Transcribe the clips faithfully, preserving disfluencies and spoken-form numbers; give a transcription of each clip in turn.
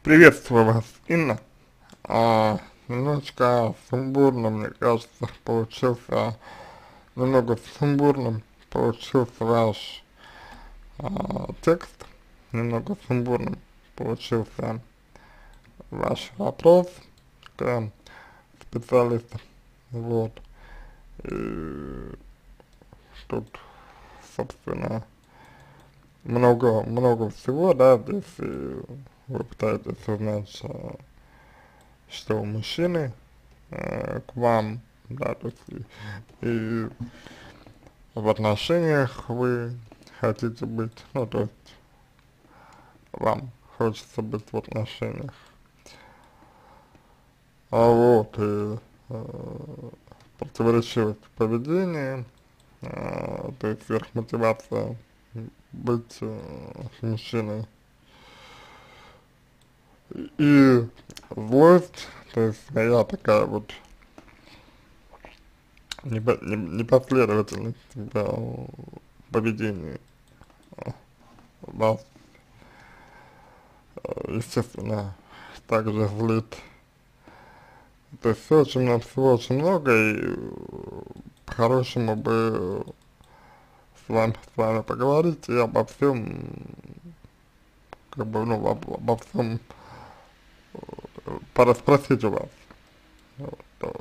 Приветствую вас, Инна. А, немножечко сумбурно, мне кажется, получился, немного сумбурным получился ваш а, текст, немного сумбурным получился ваш вопрос к специалисту. Вот. И тут, собственно, много, много всего, да, здесь и вы пытаетесь узнать, а, что у мужчины э, к вам, да, то есть и, и в отношениях вы хотите быть, ну, то есть вам хочется быть в отношениях. А вот, и э, противоречивость в поведении, э, то есть сверхмотивация быть э, с мужчиной, и злость, то есть моя такая вот непо- не- непоследовательность в поведении вас, э, естественно, также злит. То есть всё очень много, всего очень много, и э, по-хорошему бы с вами, с вами поговорить и обо всем, как бы, ну, об- обо всем порасспросить у вас. Вот, то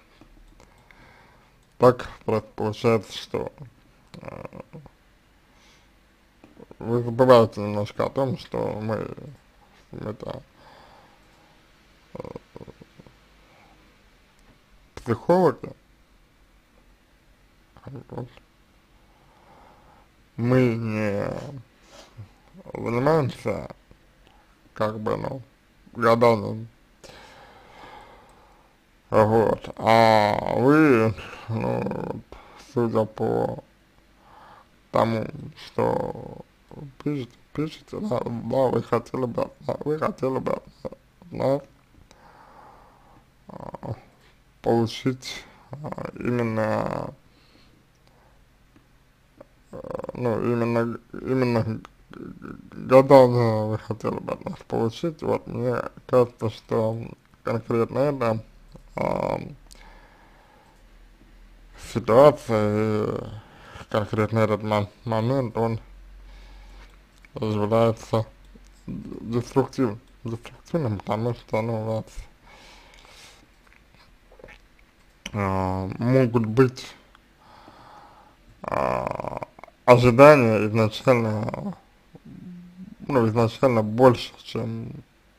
так просто получается, что э, вы забываете немножко о том, что мы, это, психологи, вот, мы не занимаемся, как бы, ну, гаданием. Вот, а вы, ну, вот, судя по тому, что пишете, пишете, да, да, вы хотели бы, да, вы хотели бы от нас а, получить а, именно, ну, именно, именно гадание вы хотели бы от нас получить. Вот мне кажется, что конкретно это а, ситуация, и конкретно этот мом- момент, он является деструктивным, деструктивным, потому что, ну, у вас а, могут быть а, ожидания изначально, ну, изначально больше, чем,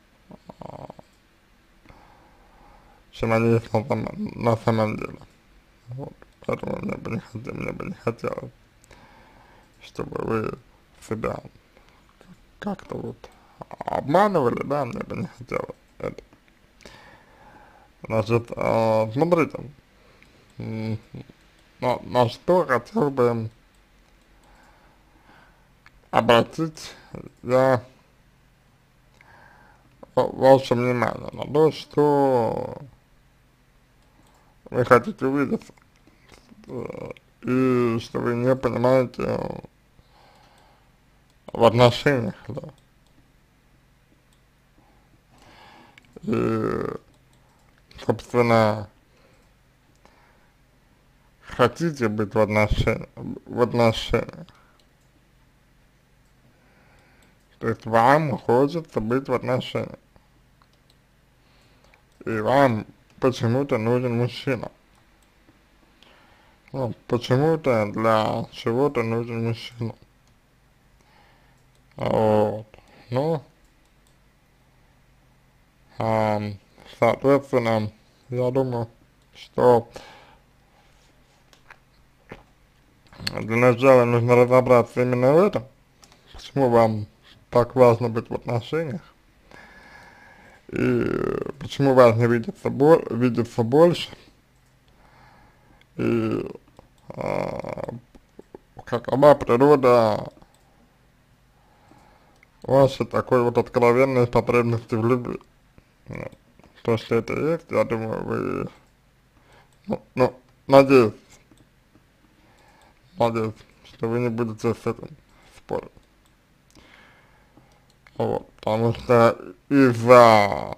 чем они есть на, самом- на самом деле. Вот. Поэтому мне бы не хотелось, мне бы не хотелось, чтобы вы себя как-то вот обманывали, да, мне бы не хотелось это. Значит, а, смотрите, м, на, на что хотел бы обратить я ва- ваше внимание на то, что вы хотите увидеть, э, и что вы не понимаете в отношениях, да, и, собственно, хотите быть в отношениях, в отношениях, то есть вам хочется быть в отношениях, и вам почему-то нужен мужчина, ну, почему-то для чего-то нужен мужчина, вот, ну, а, соответственно, я думаю, что для начала нужно разобраться именно в этом, почему вам так важно быть в отношениях, и почему важно видеться, бо видеться больше, и а, какова природа вашей такой вот откровенной потребности в любви. Вот. То, что это есть, я думаю, вы, ну, ну, надеюсь, надеюсь, что вы не будете с этим спорить. Вот, потому что из-за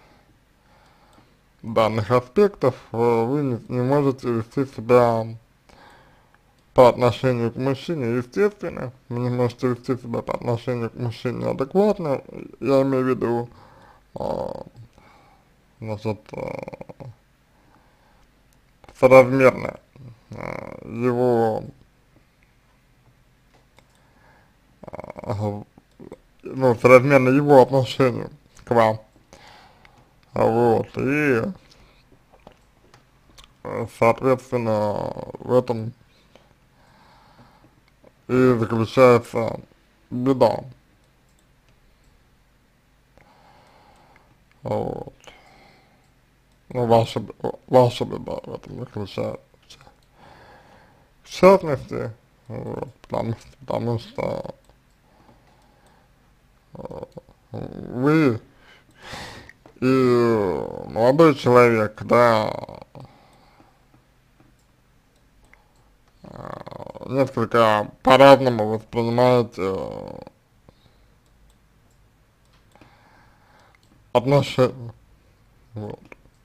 данных аспектов э, вы не, не можете вести себя по отношению к мужчине естественно, вы не можете вести себя по отношению к мужчине адекватно, я имею в виду, а, значит, а, соразмерно а, его, а, ну, соразмерно его отношению к вам, а вот, и, э, соответственно, в этом и заключается беда, вот, ну, ваша, б- ваша беда в этом заключается, в частности, вот, потому, что- потому что вы и молодой человек, да, несколько по-разному воспринимаете отношения, вот.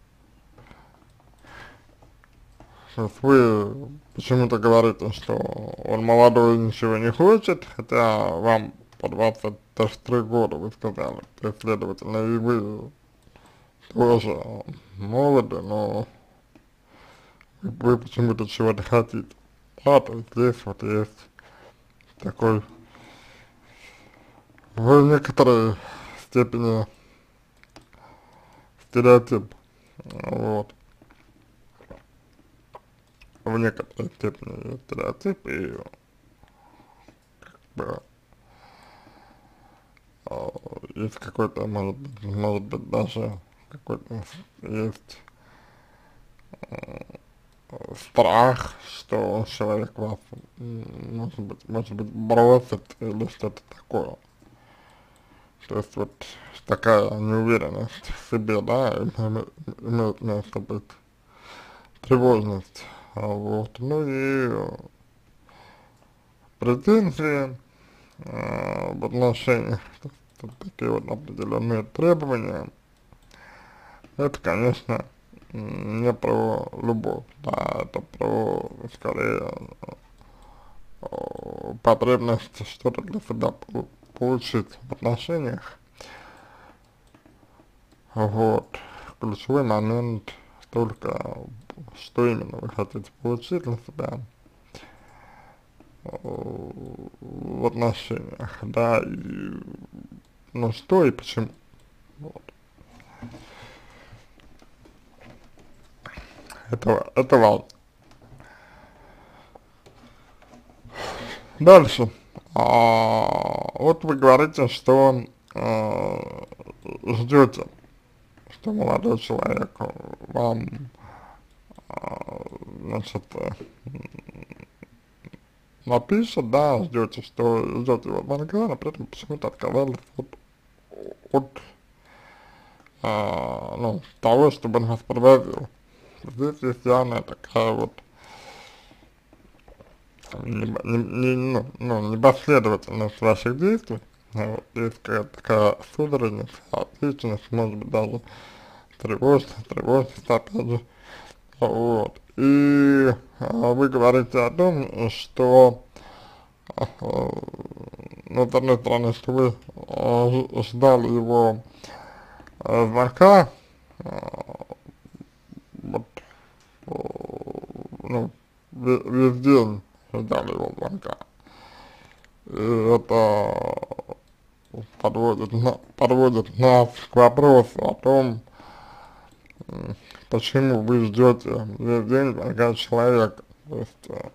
Сейчас вы почему-то говорите, что он молодой и ничего не хочет, хотя вам по двадцать три года, вы сказали, то есть, следовательно, и вы тоже молоды, но вы почему-то чего-то хотите. Да, то есть здесь вот есть такой в некоторой степени стереотип, вот, в некоторой степени есть стереотип, и как бы, а, есть какой-то, может быть, может быть даже какой-то есть страх, что человек вас, м, может быть, может быть, бросит или что-то такое. То есть вот такая неуверенность в себе, да, име- имеет место быть, тревожность, а вот, ну и э, претензии э, в отношениях, то есть вот такие вот определенные требования, это, конечно, м, не про любовь, да, это про, скорее, э, потребность что-то для себя по- получить в отношениях, вот, ключевой момент только, что именно вы хотите получить для себя э, в отношениях, да, и, ну, что и почему, вот, это, это важно. Дальше, а, вот вы говорите, что э, ждете, что молодой человек вам, а, значит, э, напишет, да, ждете, что ждете его звонка, но при этом почему-то отказались от, от а, ну, того, чтобы он вас проводил. Здесь есть явная такая вот не, не, не, ну, ну, непоследовательность ваших действий, а вот, есть какая-то такая судорожность, хаотичность, может быть, даже тревожность, тревожность, опять же, вот. И а, вы говорите о том, что, а, ну, с одной стороны, что вы а, ждали его а, звонка, а, вот, ну, ве- весь день ждали его звонка. И это подводит, на, подводит нас к вопросу о том, м, почему вы ждете весь день звонка человека. То есть, э,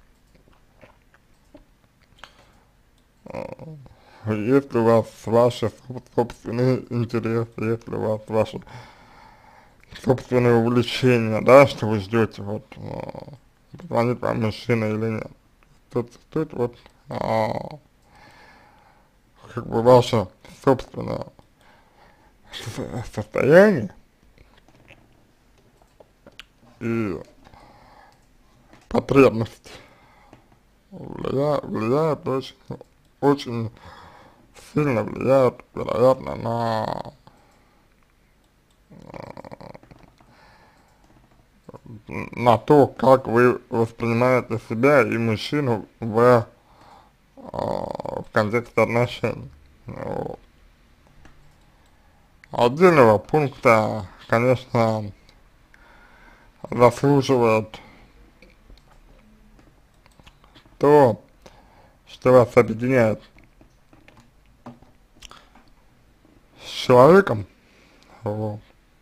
есть ли у вас ваши соб- собственные интересы, есть ли у вас ваши собственные увлечения, да, что вы ждете, вот, э, позвонит вам мужчина или нет. Тут, тут вот, а, как бы ваше собственное со- состояние и потребность влияет, влияет очень, очень сильно влияет, вероятно, на, на то, как вы воспринимаете себя и мужчину в, а, в контексте отношений. Вот. Отдельного пункта, конечно, заслуживает то, что вас объединяет с человеком, вот,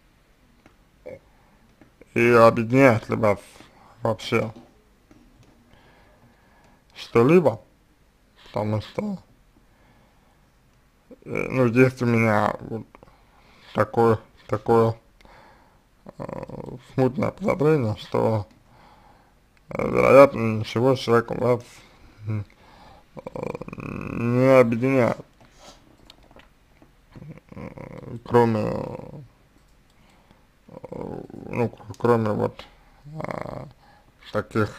и объединяет ли вас вообще что-либо, потому что, э, ну, есть у меня вот такое, такое э, смутное подозрение, что, э, вероятно, ничего с человеком вас м, не объединяет, э, кроме, э, ну, кроме вот э, таких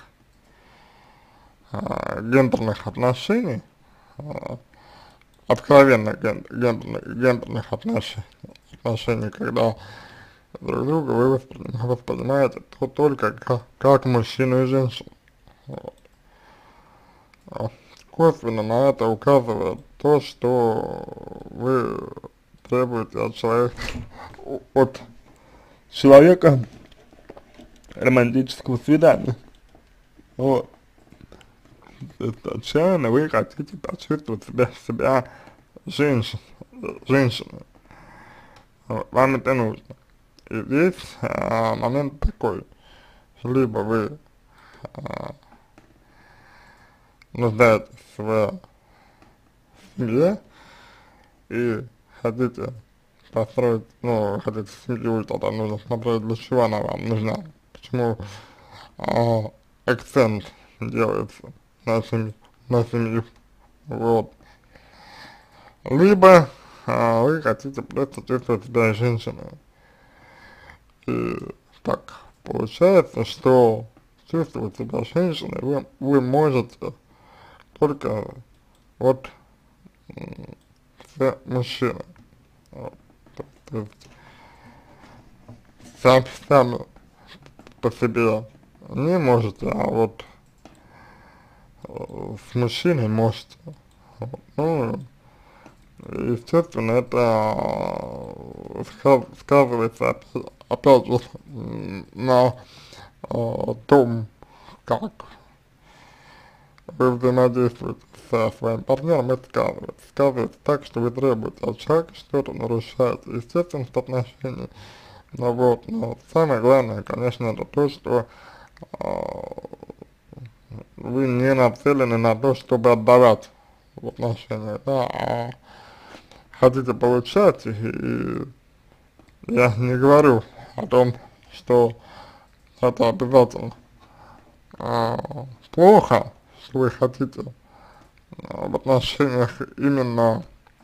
э, гендерных отношений, э, откровенных ген, гендерных, гендерных отношений, отношений, когда друг друга вы воспринимаете, воспринимаете то только как, как мужчину и женщину. Вот. А косвенно на это указывает то, что вы требуете от человека, от человека романтического свидания. Вот. То есть отчаянно вы хотите почувствовать себя, себя женщин, женщиной. Вот. Вам это нужно. И здесь а, момент такой, либо вы а, нуждаетесь в семье и хотите построить, ну, хотите семью, тогда нужно смотреть, для чего она вам нужна, почему а, акцент делается на семью, на семью, вот. Либо а, вы хотите просто чувствовать себя женщиной. И так получается, что чувствовать себя женщиной вы, вы можете только вот с мужчиной. Вот. То, то есть сам, сами по себе не можете, а вот э, с мужчиной можете. Вот. Ну, естественно, это э, ска- сказывается опять, опять же на э, том, как вы взаимодействуете со своим партнером, это сказывается. Сказывается так, что вы требуете от человека что-то, нарушаете естественность отношений. Ну вот, но самое главное, конечно, это то, что э, вы не нацелены на то, чтобы отдавать в отношениях, да, а хотите получать, и, и я не говорю о том, что это обязательно а, плохо, что вы хотите а, в отношениях именно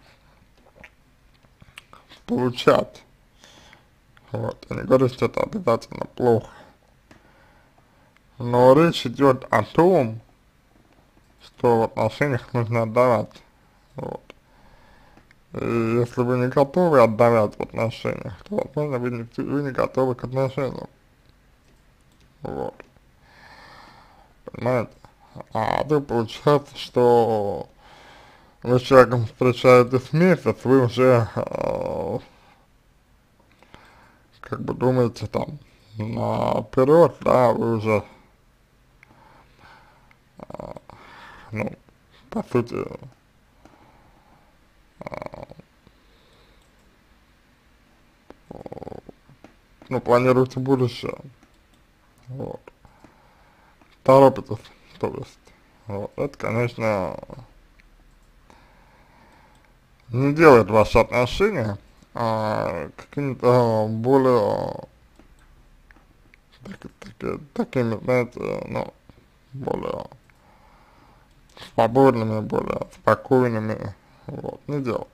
получать. Вот, я не говорю, что это обязательно плохо. Но речь идет о том, что в отношениях нужно отдавать. Вот. И если вы не готовы отдавать в отношениях, то, возможно, вы не, вы не готовы к отношениям. Вот. Понимаете? А то получается, что вы с человеком встречаетесь месяц, вы уже э, как бы думаете там наперед, да, вы уже, э, ну, по сути, э, ну, планируете будущее, вот, торопитесь, то есть, вот, это, конечно, не делает ваши отношения а, какими-то более так, так, такими, знаете, ну, более свободными, более спокойными, вот, не делает.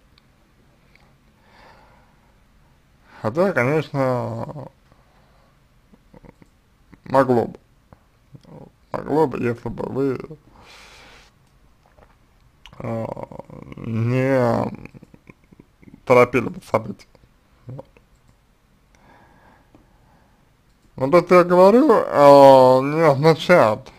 Хотя, конечно, могло бы, могло бы, если бы вы э, не торопили бы события. Вот. Но то, что я говорю, э, не означает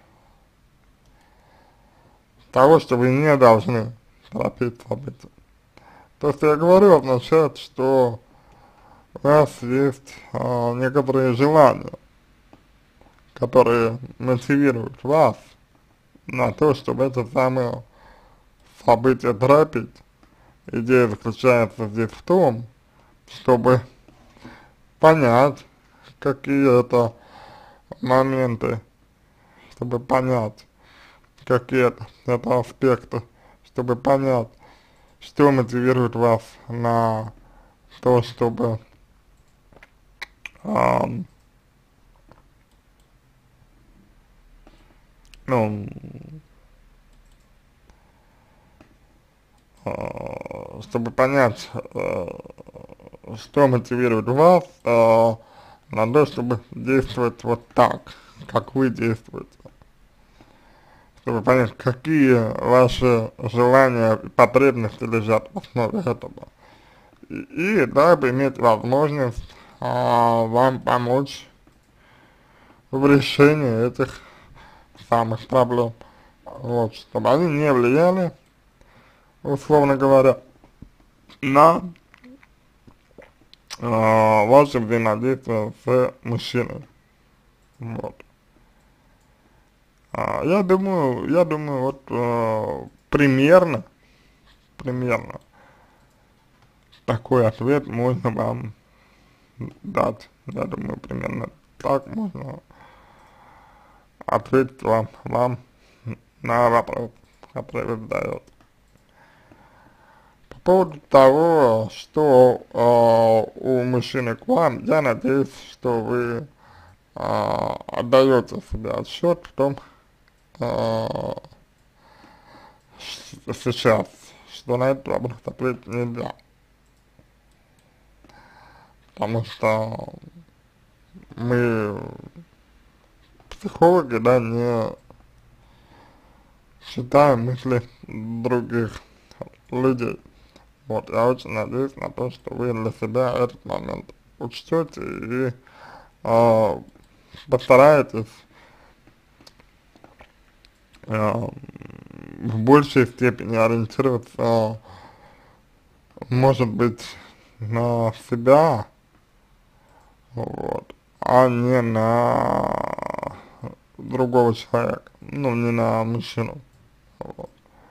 того, что вы не должны торопить события. То, что я говорю, означает, что у вас есть э, некоторые желания, которые мотивируют вас на то, чтобы это самое событие торопить. Идея заключается здесь в том, чтобы понять, какие это моменты, чтобы понять, какие это, это аспекты, чтобы понять, что мотивирует вас на то, чтобы эм, ну, э, чтобы понять, э, что мотивирует вас э, на то, чтобы действовать вот так, как вы действуете. Чтобы понять, какие ваши желания и потребности лежат в основе этого. И, и дабы иметь возможность а, вам помочь в решении этих самых проблем. Вот, чтобы они не влияли, условно говоря, на а, ваше взаимодействие с мужчиной. Вот. А, я думаю, я думаю, вот э, примерно, примерно такой ответ можно вам дать. Я думаю, примерно так можно ответить вам, вам на вопрос, который вы задаете. По поводу того, что э, у мужчины к вам, я надеюсь, что вы э, отдаете себе отсчет в том, э, сейчас, что на этот вопрос ответить нельзя. Потому что мы, психологи, да, не читаем мысли других людей. Вот, я очень надеюсь на то, что вы для себя этот момент учтете и э, постараетесь э, в большей степени ориентироваться, может быть, на себя, вот, а не на другого человека, ну, не на мужчину, вот.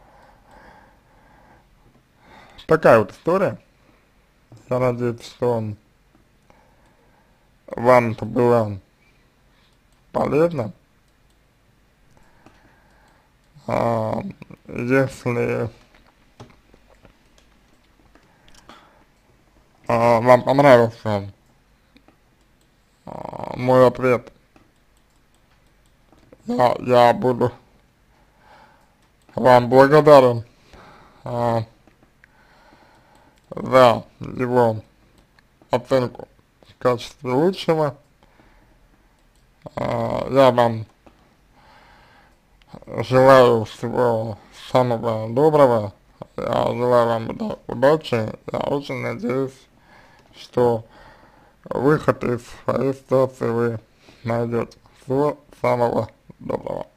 Такая вот история. Я надеюсь, что вам это было полезно. А, если а, вам понравился а, мой ответ, я, я буду вам благодарен а, за его оценку в качестве лучшего. А, я вам желаю всего самого доброго, я желаю вам удачи, я очень надеюсь, что выход из своей ситуации вы найдете. Всего самого доброго.